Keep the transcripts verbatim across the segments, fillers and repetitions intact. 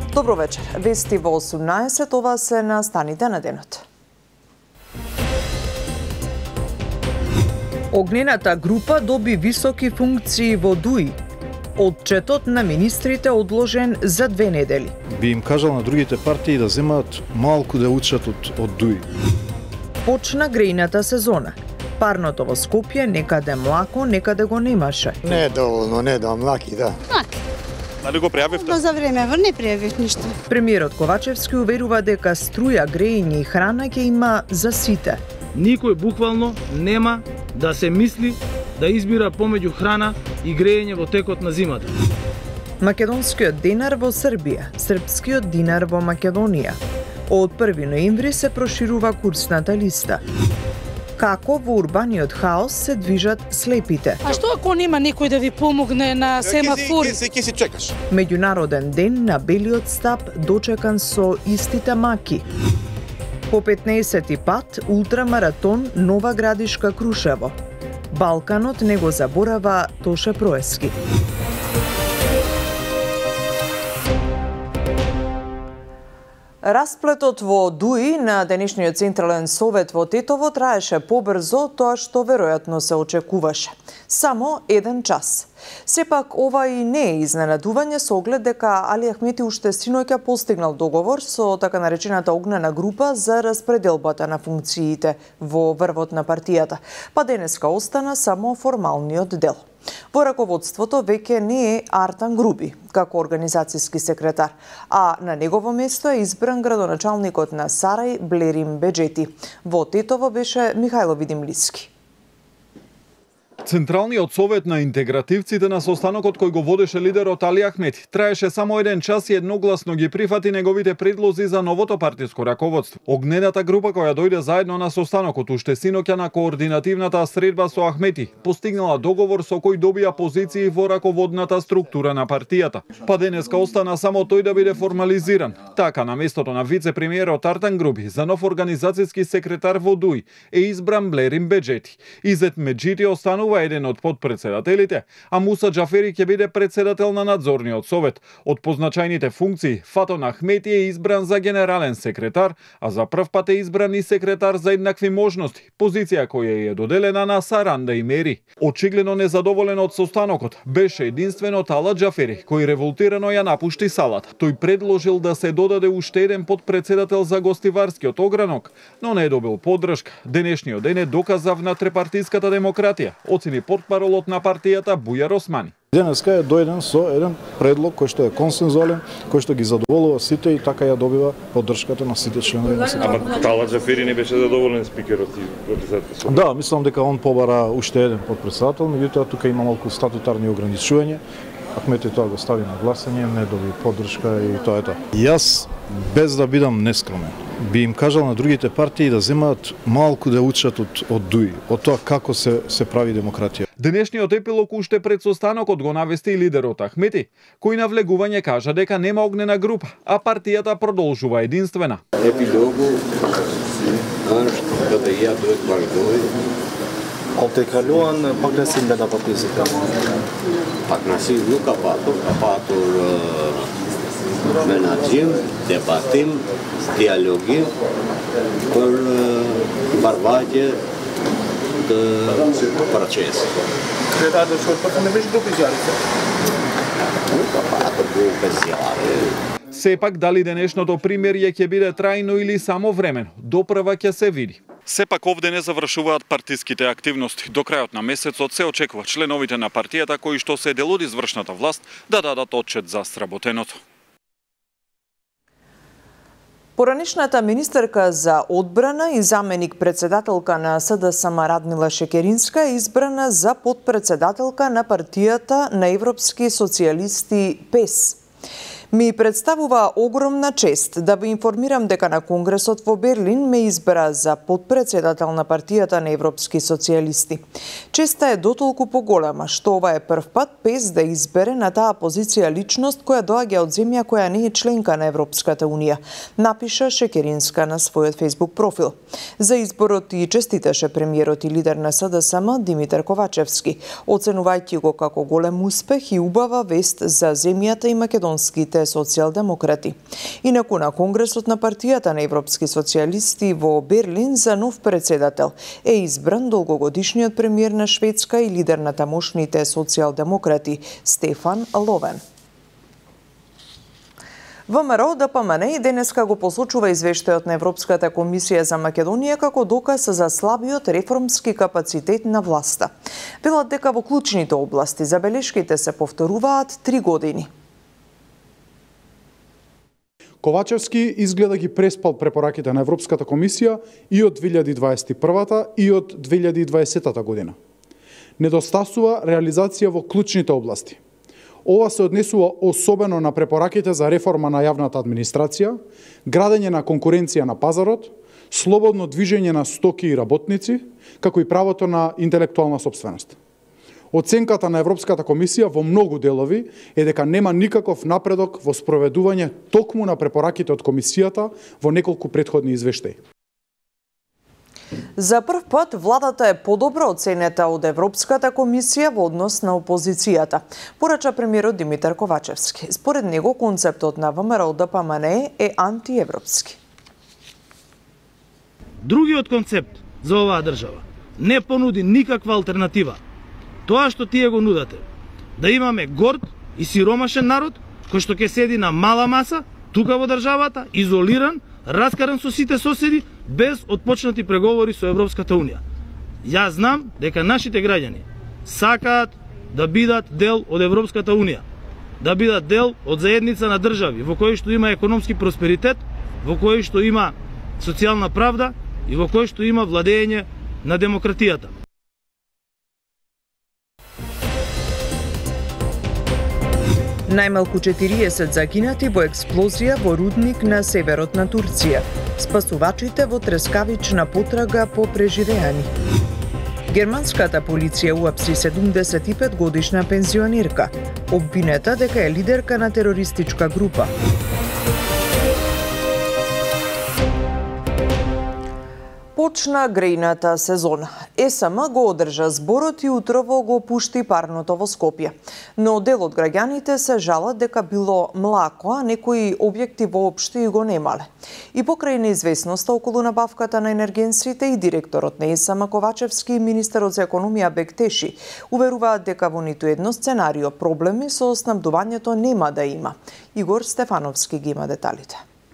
Добро вечер. Вести во осумнаесет, ова се настаните на денот. Огнената група доби високи функции во ДУИ. Отчетот на министрите одложен за две недели. Би им кажал на другите партии да земаат малку да учат од, од ДУИ. Почна грејната сезона. Парното во Скопје некаде млако, некаде го немаше. Не е доволно, не да млаки, да. Млаки. Дали го пријавивте? Но за време не пријавив ништо. Премиерот Ковачевски уверува дека струја, грејење и храна ќе има за сите. Никој буквално нема да се мисли да избира помеѓу храна и грејење во текот на зимата. Македонскиот денар во Србија, српскиот динар во Македонија. Од први ноември се проширува курсната листа. Како во урбаниот хаос се движат слепите. А што ако нема некој да ви помогне на семафор? Ке си, ке си чекаш. Меѓународен ден на белиот стап дочекан со истите маки. По петнаесети пат ултрамаратон Нова Градишка Крушево. Балканот не го заборава Тоше Проески. Расплетот во ДУИ на денешниот Централен совет во Тетово траеше побрзо тоа што веројатно се очекуваше. Само еден час. Сепак ова и не е изненадување со оглед дека Али Ахмети уште синоќа постигнал договор со така наречената огнена група за распределбата на функциите во врвот на партијата, па денеска остана само формалниот дел. Во раководството веќе не е Артан Груби како организацијски секретар, а на негово место е избран градоначалникот на Сарај Блерим Беџети. Во Тетово беше Михајло Видимлиски. Централниот совет на интегративците на состанокот кој го водеше лидерот Али Ахмети траеше само еден час и едногласно ги прифати неговите предлози за новото партиско раководство. Огнената група која дојде заедно на состанокот уште синоќа на координативната средба со Ахмети постигнала договор со кој добија позиции во раководната структура на партијата. Па денеска остана само тој да биде формализиран. Така на местото на вице-премиерот Артан Груби за нов организацијски секретар во ДУИ е избран Блерим Беџети. Изет Меджити останува еден од подпредседателите, а Муса Џафери ќе биде председател на надзорниот совет. Од позначајните функции, Фатон Ахмети е избран за генерален секретар, а за прв пат е избран и секретар за еднакви можности, позиција која е доделена на Саранда и Мери. Очигледно незадоволен од состанокот беше единствено Тала Џафери, кој револтирано ја напушти салата. Тој предложил да се додаде уште еден подпредседател за гостиварскиот огранок, но не е добил поддршка. Денешниот ден е доказав на трепартиската демократија, оцени портпаролот на партијата Бујар Османи. Денеска е дојден со еден предлог кој што е консензуален, кој што ги задоволува сите и така ја добива поддршката на сите членови на сите. Ама Тала Џафери не беше задоволен спикерот и председателот. Да, мислам дека он побара уште еден подпредседател, меѓутоа тука има малку статутарни ограничувања. Ахмети тоа го стави на гласање, не доби поддршка и тоа е тоа. Јас, без да бидам нескромен, би им кажал на другите партии да земаат малку да учат од, од ДУИ, од тоа како се, се прави демократија. Денешниот епилог уште пред состанокот го навести и лидерот Ахмети, кој на влегување кажа дека нема огнена група, а партијата продолжува единствена. Епилогу, кога ја дојд Багдој, Al te kaluan pak nasin da dapat fisika. Pak nasi nu kapatur, kapatur menajim, debatim, dialogim, për barbaqje të proces. Kreta do shkoj për të në veç grupi zjarë. Nu kapatur grupe zjarë. Сепак дали денешното примирје ќе биде трајно или само времено, допрва ќе се види. Сепак овде не завршуваат партиските активности. До крајот на месецот се очекува членовите на партијата кои што се дел од извршната власт да дадат отчет за сработеното. Поранешната министерка за одбрана и заменик председателка на СДСМ Радмила Шекеринска е избрана за подпредседателка на партијата на Европски социјалисти ПЕС. Ми представува огромна чест да ви информирам дека на Конгресот во Берлин ме избра за подпредседател на партијата на Европски социјалисти. Честа е дотолку поголема што ова е прв пат ПЕС да избере на таа позиција личност која доаѓа од земја која не е членка на Европската унија, напиша Шекеринска на својот фејсбук профил. За изборот и честиташе премиерот и лидер на СДСМ Димитар Ковачевски, оценувајќи го како голем успех и убава вест за земјата и македонските тамошните социјалдемократи. Инаку на Конгресот на партијата на европски социјалисти во Берлин за нов председател е избран долгогодишниот премиер на Шведска и лидер на тамошните социјалдемократи Стефан Ловен. ВМРО Д П М Н и денеска го посочува извештајот на Европската комисија за Македонија како доказ за слабиот реформски капацитет на власта. Велат дека во клучните области забелешките се повторуваат три години. Ковачевски изгледа ги преспал препораките на Европската комисија и од две илјади дваесет и прва и од две илјади и дваесета година. Недостасува реализација во клучните области. Ова се однесува особено на препораките за реформа на јавната администрација, градење на конкуренција на пазарот, слободно движење на стоки и работници, како и правото на интелектуална сопственост. Оценката на Европската комисија во многу делови е дека нема никаков напредок во спроведување токму на препораките од комисијата во неколку претходни извештаи. За прв пат владата е подобро оценета од Европската комисија во однос на опозицијата, порача премиерот Димитар Ковачевски. Според него концептот на ВМРО Д П М Н е антиевропски. Другиот концепт за оваа држава не понуди никаква алтернатива. Тоа што тие го нудате, да имаме горд и сиромашен народ кој што ќе седи на мала маса тука во државата, изолиран, раскаран со сите соседи, без отпочнати преговори со Европската Унија. Јас знам дека нашите граѓани сакаат да бидат дел од Европската Унија, да бидат дел од заедница на држави во кои што има економски просперитет, во кои што има социјална правда и во кои што има владење на демократијата. Најмалку четириесет загинати во експлозија во рудник на северот на Турција. Спасувачите во трескавична потрага по преживеани. Германската полиција уапси седумдесет и пет годишна пензионерка, обвинета дека е лидерка на терористичка група. Почна грејната сезона. Е С М го одржа зборот и утрово го пушти парното во Скопје. Но дел од граѓаните се жалат дека било млако, а некои објекти воопшто и го немале. И покрај неизвестноста околу набавката на енергенсите и директорот на Е С М Ковачевски и министерот за економија Бектеши уверуваат дека во ниту едно сценарио проблеми со снабдувањето нема да има. Игор Стефановски ги има деталите.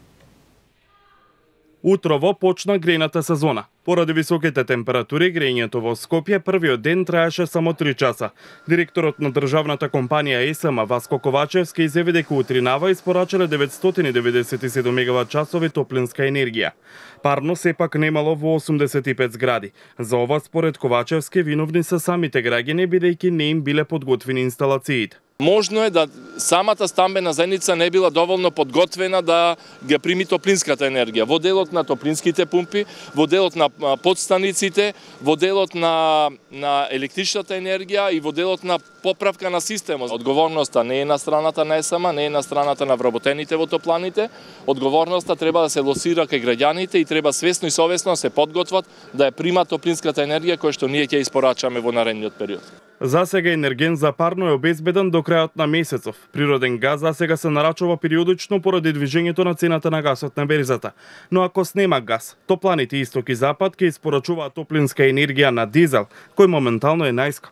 Утрово почна грејната сезона. Поради високите температури, грејењето во Скопје првиот ден траеше само три часа. Директорот на државната компанија Е С М Васко Ковачевски изјави дека утринава испорачале деветстотини деветдесет и седум мегават-часови топлинска енергија. Парно сепак немало во осумдесет и пет згради. За ова според Ковачевски виновни се самите граѓани бидејќи не им биле подготвени инсталациите. Можно е да самата стамбена заедница не била доволно подготвена да ги прими топлинската енергија. Во делот на топлинските пумпи, во делот на подстаниците, во делот на, на електричната енергија и во делот на поправка на системот. Одговорноста не е на страната на Е С М, не е на страната на вработените во топланите. Одговорноста треба да се лосира кај граѓаните и треба свесно и совесно да се подготват да ја примат топлинската енергија која што ние ќе испорачаме во наредниот период. За сега енерген за парно е обезбеден до крајот на месецов. Природен газ за сега се нарачува периодично поради движењето на цената на гасот на берзата. Но ако снема газ, топланите Исток и Запад ќе испорачуваат топлинска енергија на дизел, кој моментално е најскап.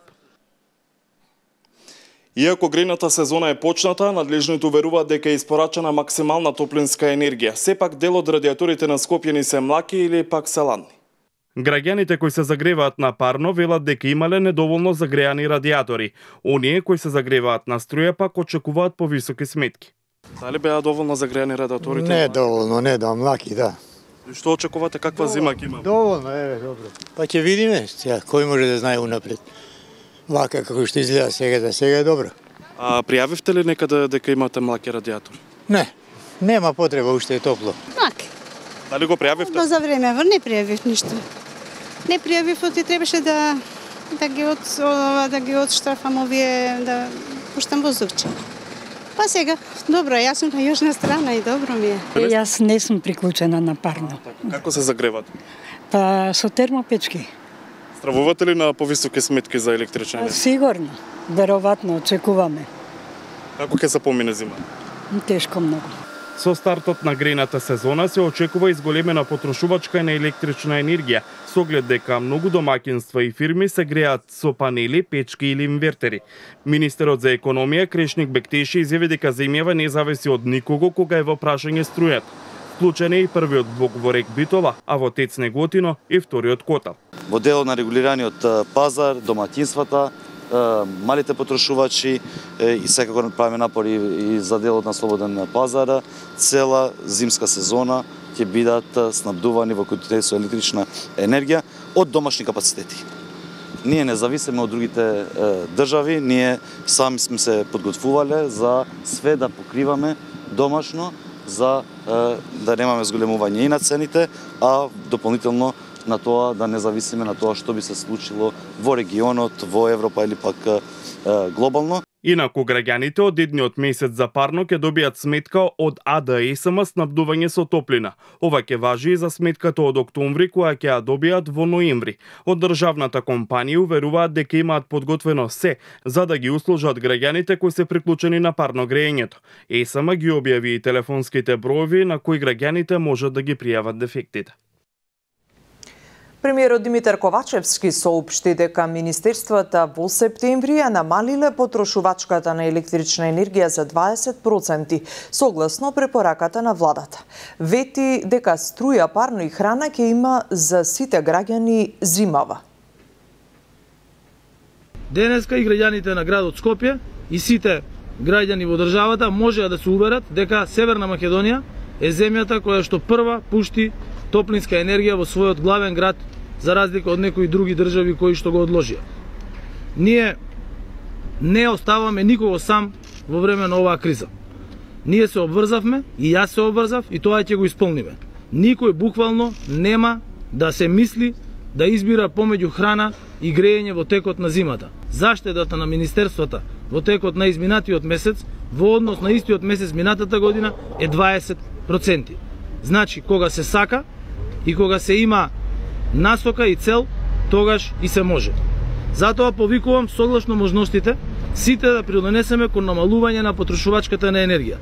Иако грејната сезона е почната, надлежните уверуваат дека е испорачана максимална топлинска енергија. Сепак дел од радиаторите на Скопје ни се млаки или пак се ладни. Граѓаните кои се загреваат на парно велат дека имале недоволно загреани радиатори. Оние кои се загреваат на струја пак очекуваат повисоки сметки. Дали беа доволно загреани радиаторите? Не доволно, не да млаки, да. И што очекувате, каква зима ќе има? Доволно, еве, добро. Па ќе видиме, сега кој може да знае унапред. Вака како што изгледа сега, да сега е добро. А пријавивте ли некаде дека имате млаки радиатори? Не, нема потреба, уште е топло. Млаки. Дали го пријавивте? Но за време не пријавив ништо. Не пријавив, оти требаше да да ги од да ги одштрафам овие да пуштам воздухче. Па сега, добро, јас сум на јужна страна и добро ми е. Јас не сум приклучена на парно. Како се загревате? Па со термопечки. Стравувате ли на повисоки сметки за електрична енергија? Сигурно, веројатно очекуваме. Како ќе се помине зима? Тешко многу. Со стартот на грејната сезона се очекува изголемена потрошувачка на електрична енергија, со оглед дека многу домаќинства и фирми се греат со панели, печки или инвертери. Министерот за економија Крешник Бектеши изјави дека земјава не зависи од никого кога е во прашање струјата. Вклучен е и првиот блок во Рек Битола, а во ТЕЦ Неготино и вториот котел. Во делот на регулираниот пазар, домаќинствата, малите потрошувачи и секако правиме напори и за делот на слободен пазар, цела зимска сезона ќе бидат снабдувани во куќите со електрична енергија од домашни капацитети. Ние не зависиме од другите држави, ние сами сме се подготвувале за све да покриваме домашно, за да немаме зголемување и на цените, а дополнително на тоа да не зависиме на тоа што би се случило во регионот, во Европа или пак е, глобално. Инаку граѓаните од идниот месец за парно ќе добијат сметка од А Д Е С М снабдување со топлина. Ова ќе важи и за сметката од октомври која ќе ја добијат во ноември. Од државната компанија уверуваат дека имаат подготвено се за да ги услужат граѓаните кои се приклучени на парно грејењето. Е С М ги објави и телефонските броеви на кои граѓаните можат да ги пријават дефектите. Премиерот Димитар Ковачевски соопшти дека министерствата во септември ја намалиле потрошувачката на електрична енергија за дваесет проценти, согласно препораката на владата. Вети дека струја, парно и храна ќе има за сите граѓани зимава. Денеска и граѓаните на градот Скопје и сите граѓани во државата можеа да се уверат дека Северна Македонија е земјата која што прва пушти топлинска енергија во својот главен град, за разлика од некои други држави кои што го одложија. Ние не оставаме никого сам во време на оваа криза. Ние се обврзавме и јас се обврзав и тоа ќе го исполниме. Никој буквално нема да се мисли да избира помеѓу храна и грејење во текот на зимата. Заштедата на министерствата во текот на изминатиот месец во однос на истиот месец минатата година е дваесет проценти. Значи, кога се сака и кога се има насока и цел, тогаш и се може. Затоа повикувам согласно можностите сите да придонесеме кон намалување на потрошувачката на енергија.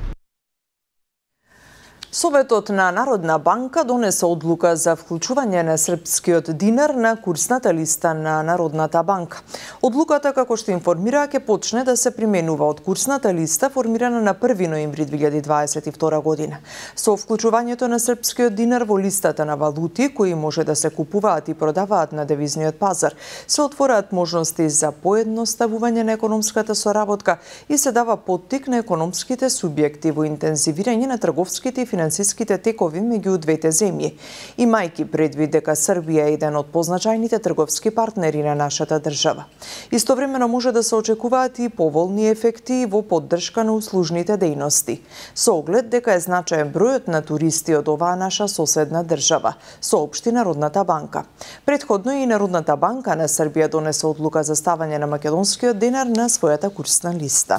Советот на Народна банка донесе одлука за вклучување на српскиот динар на курсната листа на Народната банка. Одлуката, како што информира, ќе почне да се применува од курсната листа формирана на први ноември две илјади дваесет и втора година. Со вклучувањето на српскиот динар во листата на валути кои може да се купуваат и продаваат на девизниот пазар, се отвораат можности за поедноставување на економската соработка и се дава поттик на економските субјекти во интензивирање на трговските и финансиските текови меѓу двете земји, имајќи предвид дека Србија е еден од позначајните трговски партнери на нашата држава. Истовремено може да се очекуваат и поволни ефекти во поддршка на услужните дејности, со оглед дека е значаен бројот на туристи од оваа наша соседна држава, соопшти Народната банка. Претходно и Народната банка на Србија донесе одлука за ставање на македонскиот денар на својата курсна листа.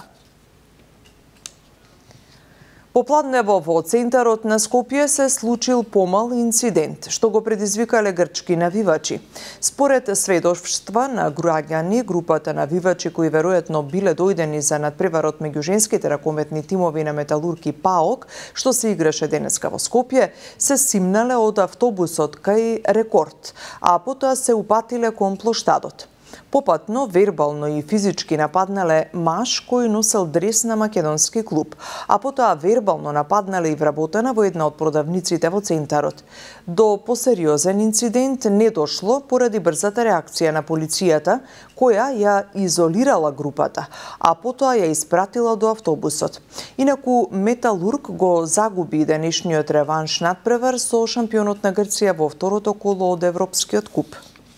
Попладнево во центарот на Скопје се случил помал инцидент, што го предизвикале грчки навивачи. Според сведоштва на граѓани, групата навивачи кои веројатно биле дојдени за надпреварот меѓу женските ракометни тимови на Металург и ПАОК, што се играше денеска во Скопје, се симнале од автобусот кај Рекорд, а потоа се упатиле кон плоштадот. Попатно, вербално и физички нападнале маж кој носел дрес на македонски клуб, а потоа вербално нападнале и вработена во една од продавниците во центарот. До посериозен инцидент не дошло поради брзата реакција на полицијата, која ја изолирала групата, а потоа ја испратила до автобусот. Инаку Металург го загуби денешниот реванш надпревар со шампионот на Грција во второто коло од Европскиот куп.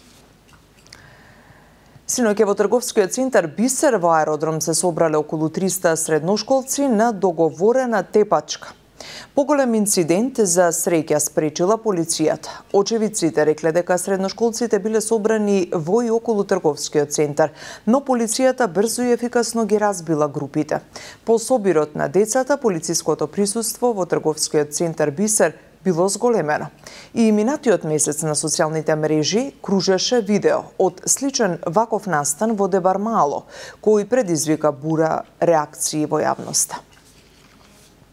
Синоќа во трговскиот центар Бисер во аеродром се собрале околу триста средношколци на договорена тепачка. Поголем инцидент за среќа спречила полицијата. Очевидците рекле дека средношколците биле собрани во и околу трговскиот центар, но полицијата брзо и ефикасно ги разбила групите. По собирот на децата, полициското присуство во трговскиот центар Бисер било зголемено. И минатиот месец на социјалните мрежи кружеше видео од сличен ваков настан во Дебар Мало, кој предизвика бура реакции во јавноста.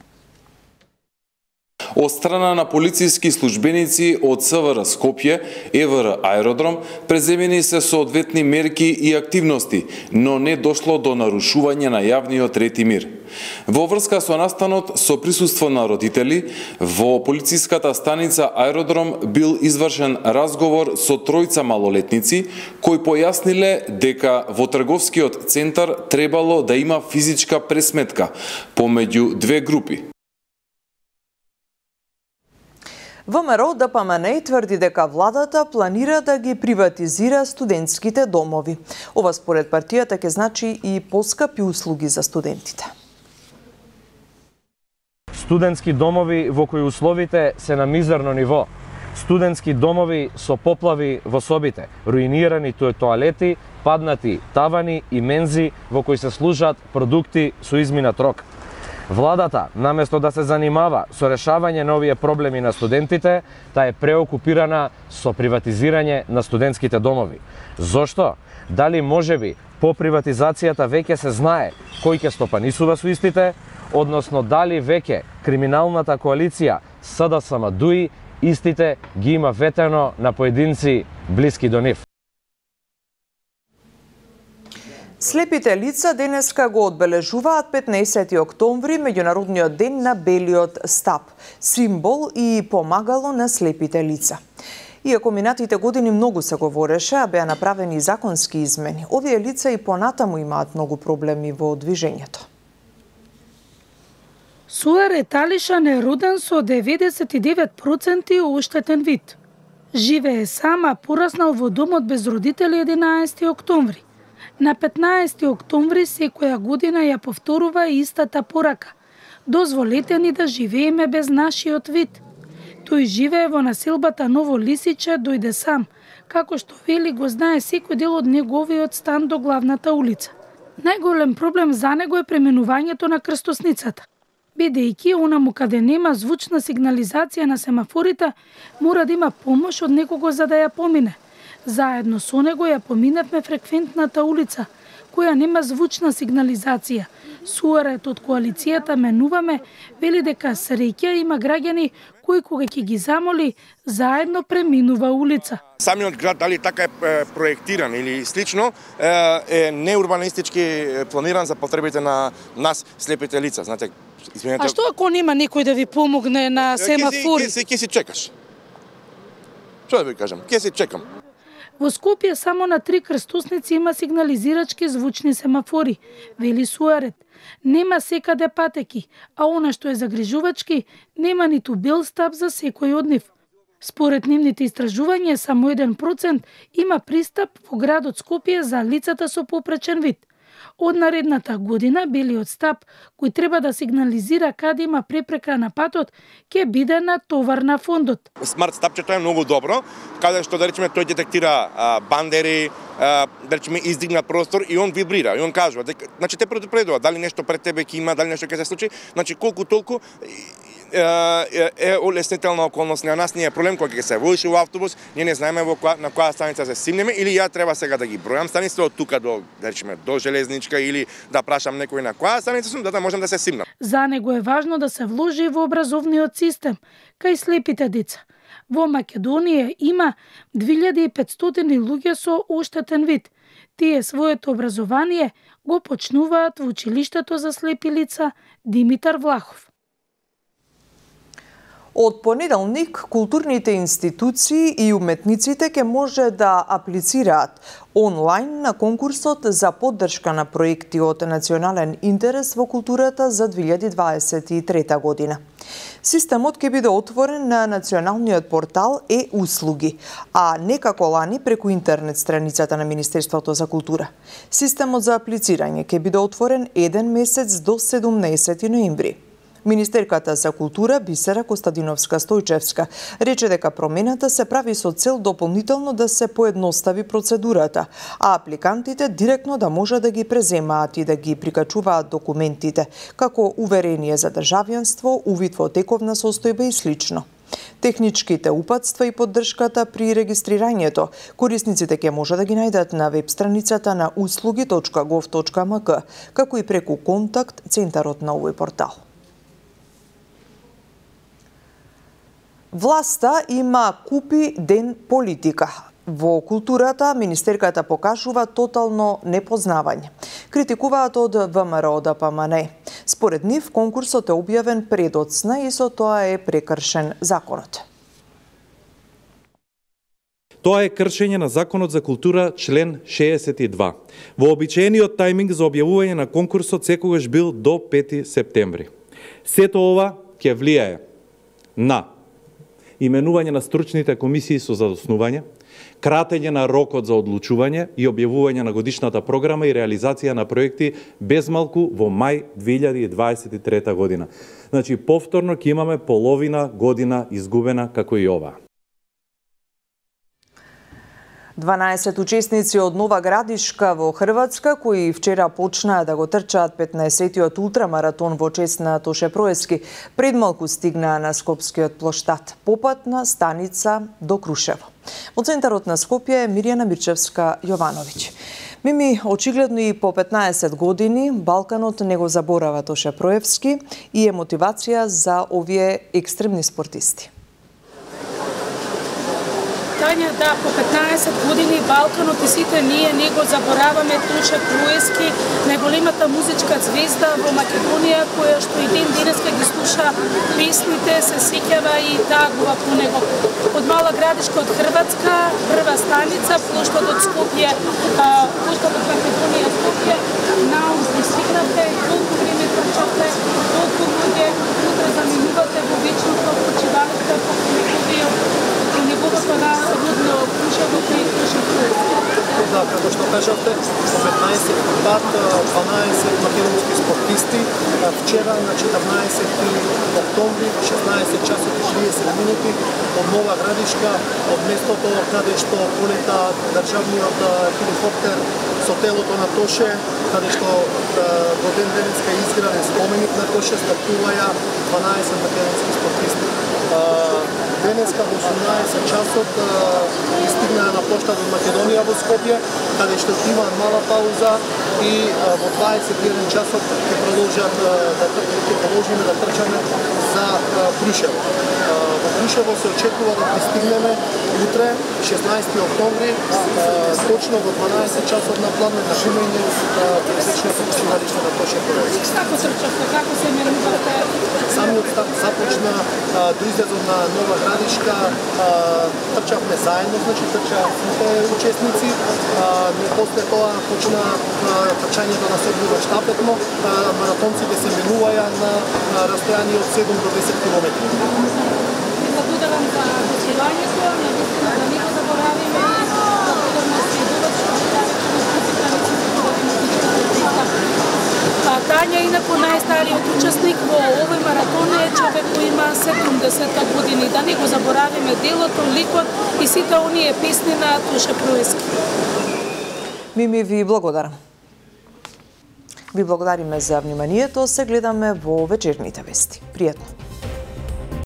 Од страна на полициски службеници од СВР Скопје, ЕВР Аеродром, преземени се соодветни мерки и активности, но не дошло до нарушување на јавниот ред и мир. Во врска со настанот со присуство на родители, во полициската станица Аеродром бил извршен разговор со тројца малолетници, кои појасниле дека во трговскиот центар требало да има физичка пресметка помеѓу две групи. ВМРО Д П М Н тврди дека владата планира да ги приватизира студентските домови. Ова според партијата ќе значи и поскапи услуги за студентите. Студентски домови во кои условите се на мизерно ниво. Студентски домови со поплави во собите, руинирани тоалети, паднати тавани и мензи во кои се служат продукти со изминат рок. Владата, наместо да се занимава со решавање на овие проблеми на студентите, таа е преокупирана со приватизирање на студентските домови. Зошто? Дали можеби по приватизацијата веќе се знае кој ќе стопанисува со истите, односно дали веќе криминалната коалиција С Д С М Д У И истите ги има ветено на поединци блиски до нив. Слепите лица денеска го одбележуваат петнаесети октомври, меѓународниот ден на белиот стап, символ и помагало на слепите лица. Иако минатите години многу се говореше, а беа направени законски измени, овие лица и понатаму имаат многу проблеми во движењето. Суаре Талишан е роден со деветдесет и девет проценти оштетен вид. Живее сама, пораснал во домот без родители единаесети октомври. На петнаесети октомври секоја година ја повторува истата порака. Дозволете ни да живееме без нашиот вид. Тој живее во населбата Ново Лисиче, дојде сам, како што вели го знае секој дел од неговиот стан до главната улица. Најголем проблем за него е пременувањето на крстосницата. Бидејќи онаму каде нема звучна сигнализација на семафорите, мора да има помош од некого за да ја помине. Заедно со него ја поминавме фреквентната улица, која нема звучна сигнализација. Суарет од коалицијата Менуваме вели дека среќа има граѓани кои кога ќе ги замоли, заедно преминува улица. Самиот град, дали така е проектиран или слично, е неурбанистички планиран за потребите на нас слепите лица. Знаете, извинете. А што ако нема некој да ви помогне на семафори? Ќе си чекаш. Што да ви кажам? Ќе си чекам. Во Скопје само на три крстосници има сигнализирачки звучни семафори, вели Суарет. Нема секаде патеки, а она што е загрижувачки, нема ниту бел стап за секој од нив. Според нивните истражувања, само еден процент има пристап во градот Скопје за лицата со попречен вид. Од наредната година, белиот стап, кој треба да сигнализира каде има препрека на патот, ќе биде на товар на фондот. Смарт стапчето е многу добро, каде што да речеме тој детектира а, бандери, а, да речеме издигна простор и он вибрира, и он кажува дека значи те предупредува дали нешто пред тебе ќе има, дали нешто ќе се случи, значи колку толку е, е олеснителна околност на нас, не е проблем кога ќе се возиш во автобус, ние не знаеме во која, на која станица се симнеме или ја треба сега да ги бројам станиците од тука до да речеме до железничка или да прашам некој на која станица сум, да, да можам да се симнам. За него е важно да се вложи во образовниот систем кај слепите деца. Во Македонија има две илјади и петстотини луѓе со оштетен вид. Тие своето образование го почнуваат во училиштето за слепи лица Димитар Влахов. Од понеделник, културните институции и уметниците ќе може да аплицираат онлайн на конкурсот за поддршка на проекти од национален интерес во културата за две илјади дваесет и трета година. Системот ќе биде отворен на националниот портал Е-услуги, а не како лани преку интернет страницата на Министерството за култура. Системот за аплицирање ќе биде отворен еден месец до седумнаесети ноември. Министерката за култура Бисера Костадиновска-Стојчевска рече дека промената се прави со цел дополнително да се поедностави процедурата, а апликантите директно да може да ги преземаат и да ги прикачуваат документите, како уверение за државјанство, увид во тековна состојба и слично. Техничките упатства и поддршката при регистрирањето корисниците ќе може да ги најдат на веб страницата на услуги точка гов точка ем ка, како и преку контакт центарот на овој портал. Власта има купи ден политика. Во културата, министерката покажува тотално непознавање. Критикуваат од ВМРО Д П М Н. Според нив, конкурсот е објавен предоцна и со тоа е прекршен законот. Тоа е кршење на Законот за култура член шеесет и два. Вообичаениот тајминг за објавување на конкурсот секогаш бил до пети септември. Сето ова ќе влијае на именување на стручните комисии со задоснување, кратење на рокот за одлучување и објавување на годишната програма и реализација на проекти без малку во мај две илјади дваесет и трета година. Значи, повторно ќе имаме половина година изгубена како и ова. дванаесет учесници од Нова Градишка во Хрватска, кои вчера почнаа да го трчаат петнаесеттиот ултрамаратон во чест на Тоше Проески, предмалку стигнаа на Скопскиот плоштад, попатна станица до Крушево. Во центарот на Скопје е Мирјана Мирчевска Јовановиќ. Мими, очигледно и по петнаесет години, Балканот не го заборава Тоше Проевски и е мотивација за овие екстремни спортисти. Тања, да, по петнаесет години Балканот и сите ние не го забораваме Тоше Проески, најголемата музичка звезда во Македонија, која што и ден денеска ги слуша песните, се сеќава и тагува по него. Од Мала Градишка од Хрватска, прва станица, плоштадот Скопје, плоштадот Македонија Скопје, наум пристигнавте, колку време трчавте, колку луѓе утре заминувате во вечното почивалиште покрај неговиот неговото родно Крушево при Тоше Проески. Да, како што кажавте, по петнаесет пат, дванаесет македонски спортисти. Вчера на четрнаесети октомври, шеснаесет часот и триесет минути, од Нова Градишка, од местото каде што полета државниот хеликоптер со телото на Тоше, каде што во ден денеска е изграден споменик на Тоше, стартуваја дванаесет македонски спортисти. Денеска во осумнаесет часот стигнаа на плоштадот Македонија во Скопје, каде што има мала пауза и во дваесет и еден часот ќе продолжат да ќе продолжиме да трчаме за Крушево. Во Крушево се очекува да пристигнеме утре, шеснаесети октомври, точно во дванаесет часот на план на начинување туристичното почивалиште на Тоше Проески. Како трчавте, како се именувате? Самиот старт започна до излезот на Нова Градишка, трчавме заедно, значи трчаа сите учесници, но после тоа почна трчањето на седмиот штафетно, маратонците се менуваја на растојание од седум до десет километри. Благодарам за гостувањето, навистина да не го заборавиме, благодарам на следувачите, Тања, инаку најстариот учесник во овој маратон е човек кој има седумдесет години. Да не го заборавиме делото, ликот и сите оние песни на Тоше Проески. Мими, ви благодарам. Ви благодариме за вниманието. Се гледаме во вечерните вести. Пријатно.